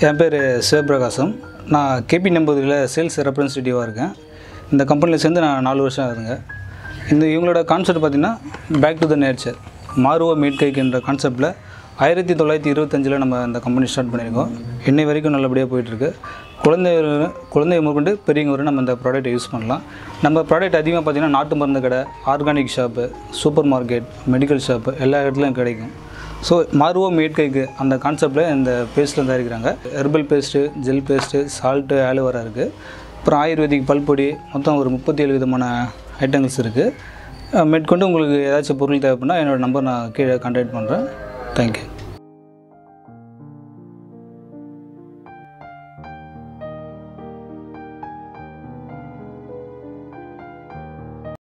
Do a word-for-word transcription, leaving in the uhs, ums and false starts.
என் பேர் சிவபிரகாசம். நான் KP நம்பூதிரியில் sales ரெப்ரசன்டேட்டிவாக இருக்கேன். இந்த கம்பெனியில் சேர்ந்து நான் நாலு வருஷம் ஆகுதுங்க. இந்த இவங்களோட கான்செப்ட் பார்த்திங்கன்னா பேக் டு த நேச்சர், மாறுவ மீட்கைக்குன்ற கான்செப்டில் ஆயிரத்தி தொள்ளாயிரத்தி இருபத்தஞ்சில் நம்ம இந்த கம்பெனி ஸ்டார்ட் பண்ணியிருக்கோம். இன்னை வரைக்கும் நல்லபடியாக போயிட்டுருக்கு. குழந்தை குழந்தைய முதற்கொண்டு பெரியவங்க வரை நம்ம இந்த ப்ராடக்ட்டை யூஸ் பண்ணலாம். நம்ம ப்ராடக்ட் அதிகமாக பார்த்திங்கன்னா நாட்டு மருந்து கடை, organic shop, super market, medical shop எல்லா இடத்துலையும் கிடைக்கும். ஸோ மாறுவ மீட்கைக்கு அந்த கான்செப்டில் இந்த பேஸ்ட்டில் தயாரிக்கிறாங்க. Herbal paste, gel paste, salt, aloe vera இருக்குது. அப்புறம் ஆயுர்வேதிக் பல்பொடி, மொத்தம் ஒரு முப்பத்தி ஏழு விதமான ஐட்டங்கள்ஸ் இருக்குது. மேற்கொண்டு உங்களுக்கு ஏதாச்சும் பொருள் தேவைப்படனா என்னோடய நம்பர் நான் கீழே கான்டாக்ட் பண்ணுறேன். தேங்க்யூ.